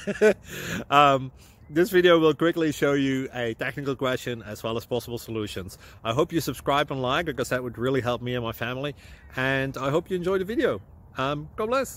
This video will quickly show you a technical question as well as possible solutions. I hope you subscribe and like, because that would really help me and my family. And I hope you enjoy the video. God bless.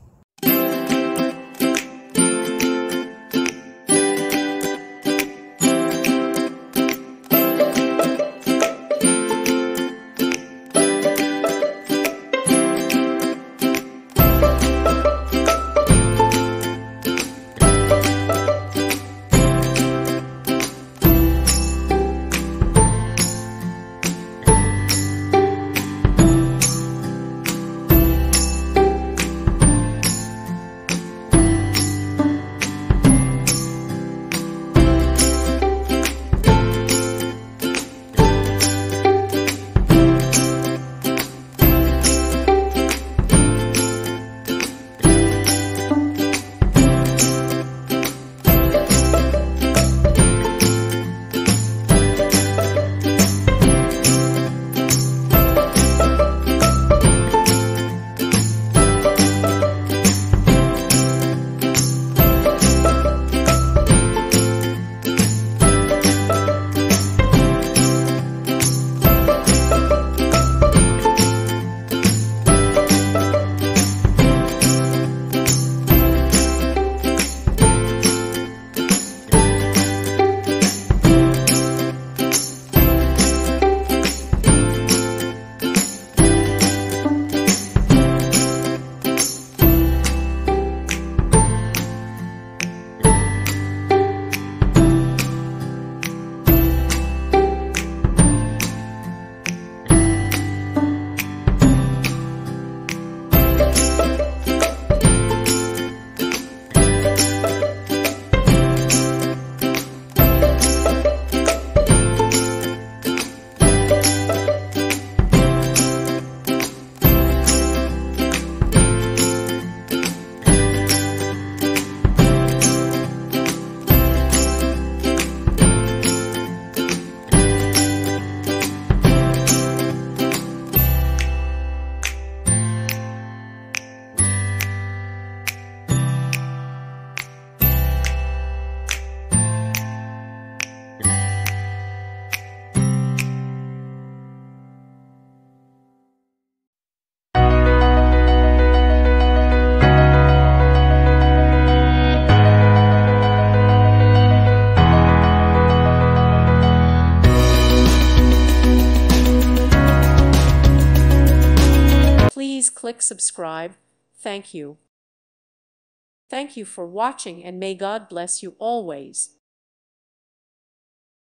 Please click subscribe. Thank you. Thank you for watching, and may God bless you always.